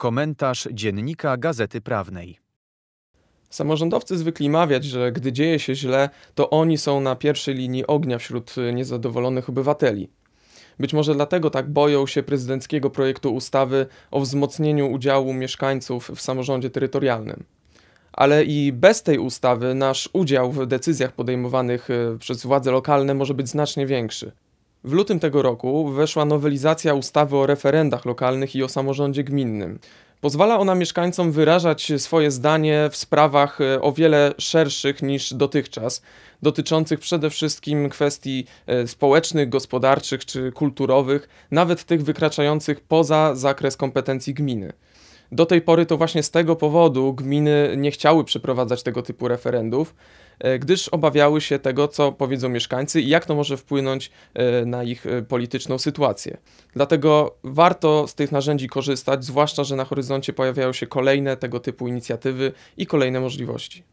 Komentarz dziennika Gazety Prawnej. Samorządowcy zwykli mawiać, że gdy dzieje się źle, to oni są na pierwszej linii ognia wśród niezadowolonych obywateli. Być może dlatego tak boją się prezydenckiego projektu ustawy o wzmocnieniu udziału mieszkańców w samorządzie terytorialnym. Ale i bez tej ustawy nasz udział w decyzjach podejmowanych przez władze lokalne może być znacznie większy. W lutym tego roku weszła nowelizacja ustawy o referendach lokalnych i o samorządzie gminnym. Pozwala ona mieszkańcom wyrażać swoje zdanie w sprawach o wiele szerszych niż dotychczas, dotyczących przede wszystkim kwestii społecznych, gospodarczych czy kulturowych, nawet tych wykraczających poza zakres kompetencji gminy. Do tej pory to właśnie z tego powodu gminy nie chciały przeprowadzać tego typu referendów, gdyż obawiały się tego, co powiedzą mieszkańcy i jak to może wpłynąć na ich polityczną sytuację. Dlatego warto z tych narzędzi korzystać, zwłaszcza że na horyzoncie pojawiają się kolejne tego typu inicjatywy i kolejne możliwości.